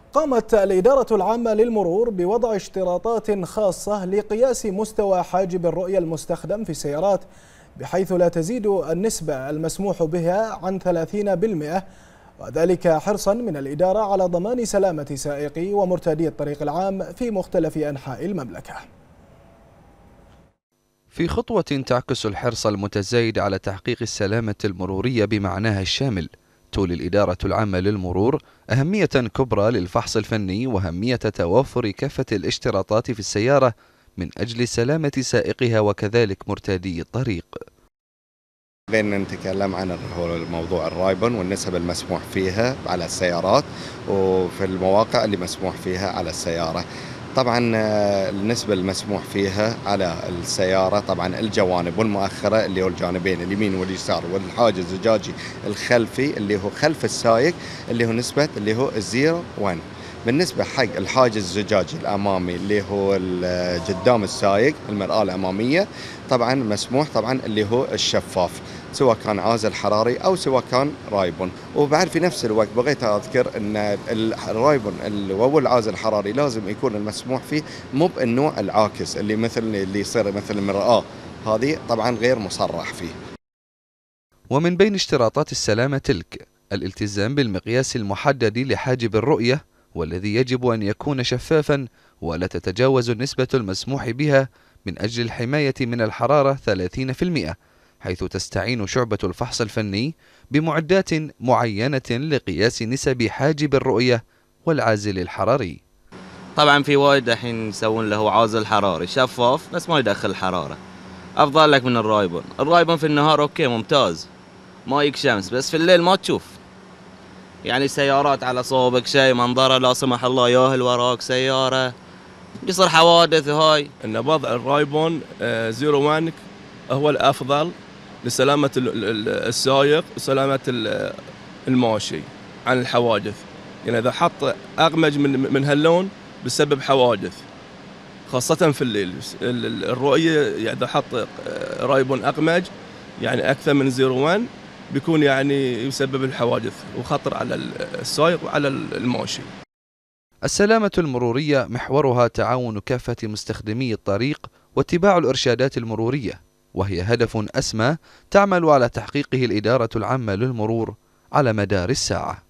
قامت الإدارة العامة للمرور بوضع اشتراطات خاصة لقياس مستوى حاجب الرؤية المستخدم في السيارات، بحيث لا تزيد النسبة المسموح بها عن 30%، وذلك حرصا من الإدارة على ضمان سلامة سائقي ومرتادي الطريق العام في مختلف أنحاء المملكة. في خطوة تعكس الحرص المتزايد على تحقيق السلامة المرورية بمعناها الشامل، تولي الإدارة العامة للمرور أهمية كبرى للفحص الفني وأهمية توافر كافة الاشتراطات في السيارة من أجل سلامة سائقها وكذلك مرتادي الطريق. بين نتكلم عن موضوع الرايبن والنسب المسموح فيها على السيارات وفي المواقع اللي مسموح فيها على السيارة. طبعا النسبة المسموح فيها على السيارة طبعا الجوانب والمؤخرة اللي هو الجانبين اليمين واليسار والحاجز الزجاجي الخلفي اللي هو خلف السائق اللي هو نسبة اللي هو 0.1. بالنسبة حق الحاجز الزجاجي الأمامي اللي هو قدام السائق المرآة الأمامية طبعا مسموح طبعا اللي هو الشفاف، سواء كان عازل حراري أو سواء كان رايبن. وبعد في نفس الوقت بغيت أذكر أن الرايبن أو العازل الحراري لازم يكون المسموح فيه مو بالنوع العاكس اللي مثل اللي يصير مثل المرآة، هذه طبعا غير مصرح فيه. ومن بين اشتراطات السلامة تلك الالتزام بالمقياس المحدد لحاجب الرؤية، والذي يجب أن يكون شفافا ولا تتجاوز النسبة المسموح بها من أجل الحماية من الحرارة 30%، حيث تستعين شعبة الفحص الفني بمعدات معينة لقياس نسب حاجب الرؤية والعازل الحراري. طبعا في وايد الحين يسوون له عازل حراري شفاف بس ما يدخل الحرارة، أفضل لك من الرايبن. الرايبن في النهار أوكي ممتاز ما يك شمس، بس في الليل ما تشوف، يعني سيارات على صوبك شيء منظره لا سمح الله ياهل وراك سيارة يصير حوادث. هاي ان وضع الرايبون 0.1 هو الافضل لسلامة السائق وسلامة الماشي عن الحوادث. يعني اذا حط اغمج من هاللون بسبب حوادث خاصة في الليل. الرؤية يعني اذا حط رايبون اغمج يعني اكثر من 0.1 بيكون يعني يسبب الحوادث وخطر على السائق وعلى الماشي. السلامة المرورية محورها تعاون كافة مستخدمي الطريق واتباع الإرشادات المرورية، وهي هدف أسمى تعمل على تحقيقه الإدارة العامة للمرور على مدار الساعة.